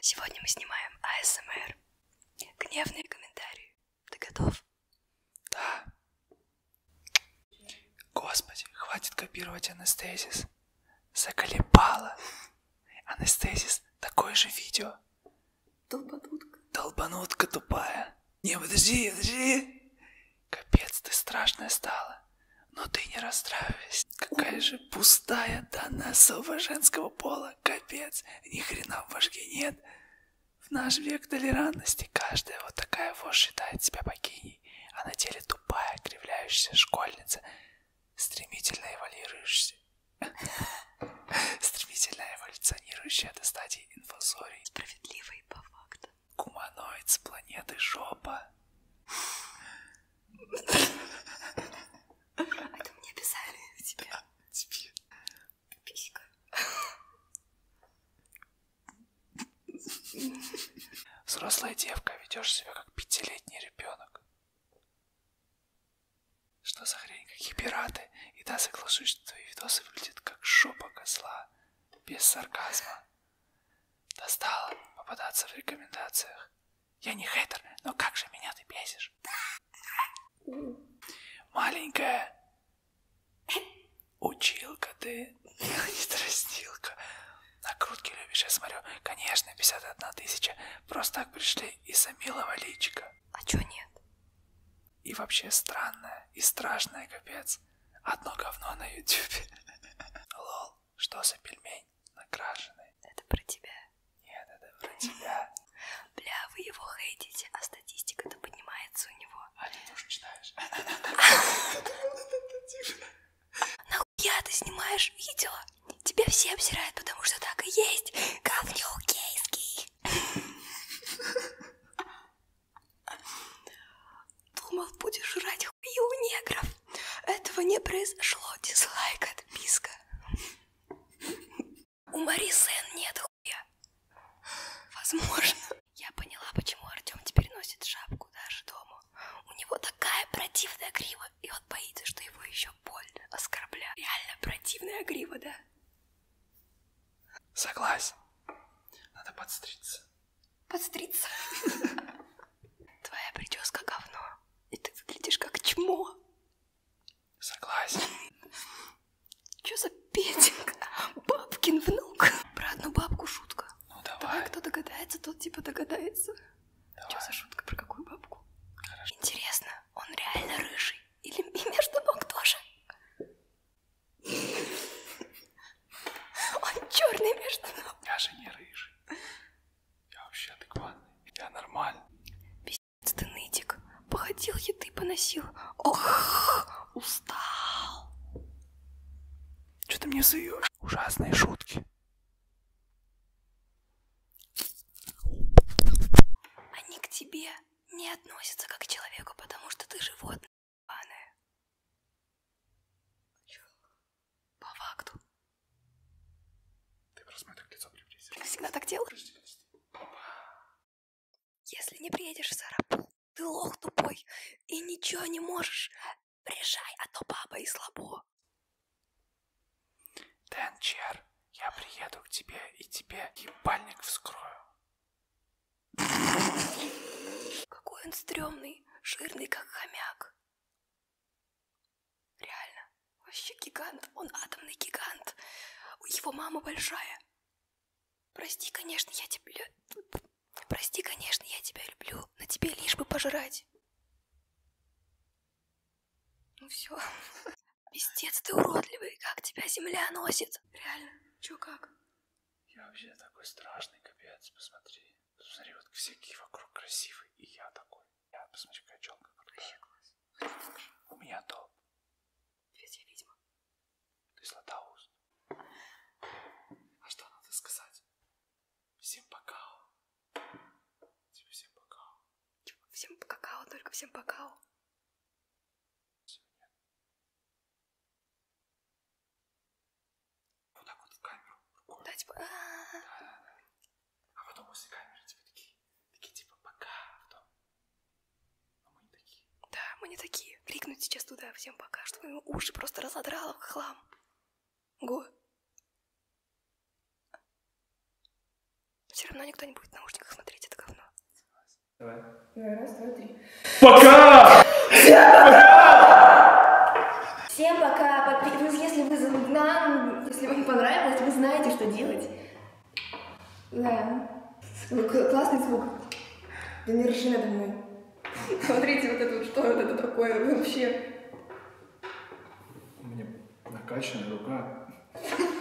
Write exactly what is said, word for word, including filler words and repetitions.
Сегодня мы снимаем а эс эм эр. Гневные комментарии. Ты готов? Да. Господи, хватит копировать анестезис. Заколебала. Анестезис, такое же видео. Долбанутка. Долбанутка тупая. Не, подожди, подожди. Капец, ты страшная стала. Но ты не расстраивайся. Какая же пустая данная особа женского пола. Капец, ни хрена в башке нет. В наш век толерантности каждая вот такая вот считает себя богиней, а на деле тупая, кривляющаяся школьница, стремительно эволюирующая, стремительно эволюционирующая до стадии инфузорий. Справедливый по факту. Гуманоид с планеты Жопа. Это мне писали в тебе. Да, тебе. Писька. Взрослая девка, ведешь себя как пятилетний ребенок. Что за хрень, какие пираты? И да, соглашусь, что твои видосы выглядят как жопа козла. Без сарказма. Достало попадаться в рекомендациях. Я не хейтер, но как же меня ты бесишь? Маленькая училка ты. Не тростилка. Накрутки любишь, я смотрю. Конечно, пятьдесят одна тысяча. Просто так пришли из-за милого личика. А чё нет? И вообще странное и страшное, капец. Одно говно на ютубе. Лол, что за пельмень накрашенный? Это про тебя. Нет, это про тебя. Бля, вы его хейтите, а статистика-то поднимается у него. А ты тоже читаешь? Нахуя ты снимаешь видео? Тебя все обсирают, потому что так и есть. Говнюк гейский. Думал, будешь жрать хую у негров. Этого не произошло. Дизлайк, отписка. У Мари Сен нет хуя. Возможно. Я поняла, почему Артём теперь носит шапку даже дома. У него такая противная грива, и он боится, что его еще больно оскорбляют. Реально противная грива, да? Согласен. Надо подстричься. Подстриться. Твоя прическа говно, и ты выглядишь как чмо. Согласен. Чё за петик? Бабкин внук. Про одну бабку шутка. Ну давай. Давай, кто догадается, тот типа догадается. Давай. Чё за шутка? Про какую бабку? Хорошо. Интересно, он реально рыжий? Или и между ног тоже? Он черный между ног. Я же не рыжий. Я вообще адекватный. Я нормальный. Пиздец ты нытик. Походил, еды поносил. Ох, устал. Что ты мне суешь? Ужасные шутки. Они к тебе не относятся как к человеку, потому что ты животное ебаное. По факту. Ты просто мое так лицо приблизил. Ты всегда так делаешь? Подожди, подожди. Если не приедешь в Сарапул, ты лох тупой и ничего не можешь. Приезжай, а то папа и слабо. Денчер, я приеду к тебе и тебе ебальник вскрою. Какой он стрёмный, жирный, как хомяк. Реально, вообще гигант, он атомный гигант. Его мама большая. Прости, конечно, я тебя... Прости, конечно, я тебя люблю, но тебе лишь бы пожрать. Ну все. Пиздец, ты уродливый, как тебя земля носит. Реально, чё как? Я вообще такой страшный, капец, посмотри. Посмотри, вот все какие вокруг красивые, и я такой. Я, посмотри, какая челка крутая. У меня топ. Ведь я ведьма. Ты Златоуст. А что надо сказать? Всем пока. Типа всем пока. Всем какао, только всем какао. Вот так вот в камеру рукой. Да, типа... Да-да-да. А потом после камеры типа такие, такие типа пока, а потом. Но мы не такие. Да, мы не такие. Крикнуть сейчас туда всем пока, чтобы ему уши просто разодрало в хлам. Го. Все равно никто не будет в наушниках смотреть это говно. Давай. Давай, раз, два, три. Пока! Всем пока! Подпи- Если вы за- нам, если вам понравилось, вы знаете, что делать. Да. К- Классный звук. Да не ржи надо мной. Смотрите, вот это вот, что это такое вообще. У меня накачанная рука.